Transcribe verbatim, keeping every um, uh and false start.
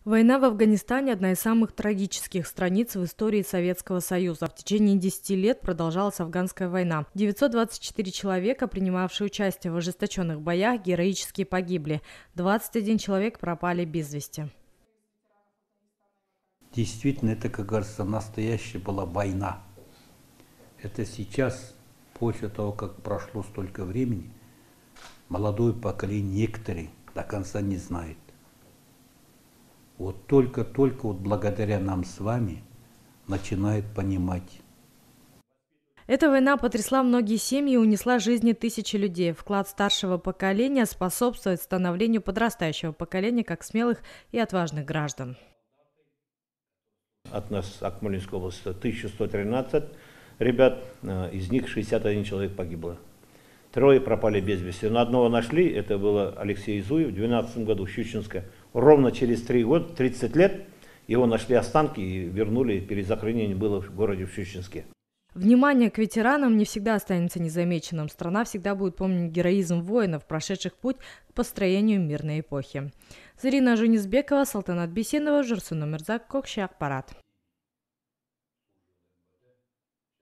Война в Афганистане – одна из самых трагических страниц в истории Советского Союза. В течение десяти лет продолжалась афганская война. девятьсот двадцать четыре человека, принимавшие участие в ожесточенных боях, героически погибли. двадцать один человек пропали без вести. Действительно, это, как говорится, настоящая была война. Это сейчас, после того, как прошло столько времени, молодое поколение некоторые до конца не знает. Вот только-только вот благодаря нам с вами начинает понимать. Эта война потрясла многие семьи и унесла жизни тысячи людей. Вклад старшего поколения способствует становлению подрастающего поколения как смелых и отважных граждан. От нас, Акмолинской области, тысяча сто тринадцать ребят, из них шестьдесят один человек погибло. Трое пропали без вести. Но одного нашли, это было Алексей Зуев в две тысячи двенадцатом году, Щучинское. Ровно через три года, тридцать лет, его нашли останки и вернули, перезахоронение было в городе в Щучинске. Внимание к ветеранам не всегда останется незамеченным. Страна всегда будет помнить героизм воинов, прошедших путь к построению мирной эпохи. Зарина Жунисбекова, Салтанат Бесенова, Журсун Умерзак, Кокши Акпарат.